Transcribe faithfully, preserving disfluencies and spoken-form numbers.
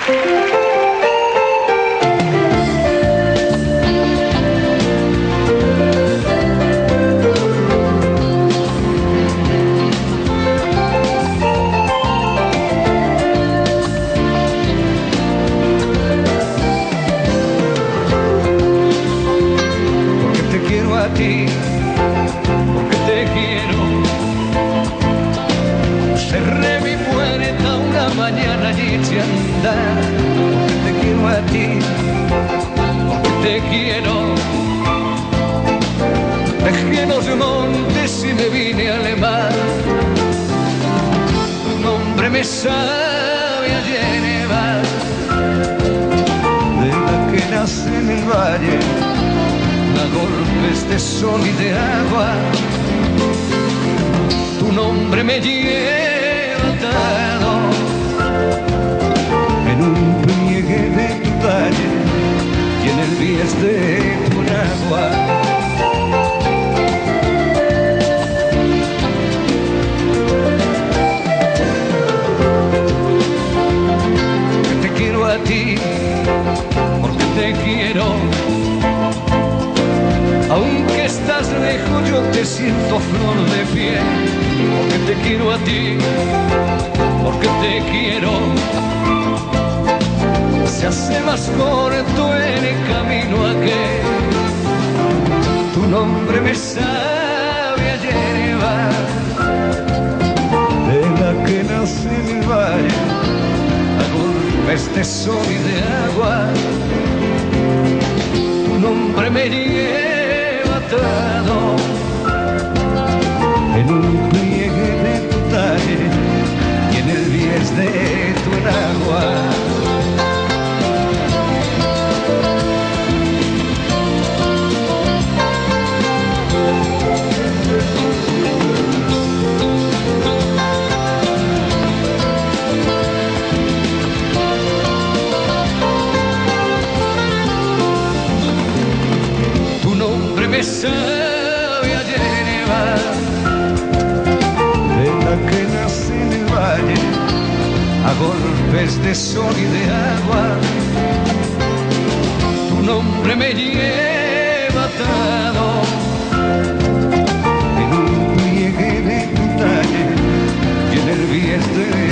Porque te quiero. Cerré mi puerta una mañana y eché a andar. Porque te quiero a ti, porque te quiero. Dejé los montes y me vine a Alemán. Tu nombre me sabe a llevar, de la que nace en el valle a golpes de sol y de agua. Tu nombre me lleva atado en un pliegue de tu talle y en el bies de tu agua. Porque te quiero a ti, porque te quiero. Aunque estás lejos yo te siento flor de piel. Porque te quiero a ti, porque te quiero. Se hace más corto en el camino aquel. Tu nombre me sabe a llevar, de la que nace en el valle a golpes de sol y de agua. Tu nombre me lleva en un pliegue de tu talle y en el bies de tu enagua. Tu nombre me sabe a llevar, de la que nace en el valle a golpes de sol y de agua. Tu nombre me lleva atado en un pliegue de tu talle y en el bies de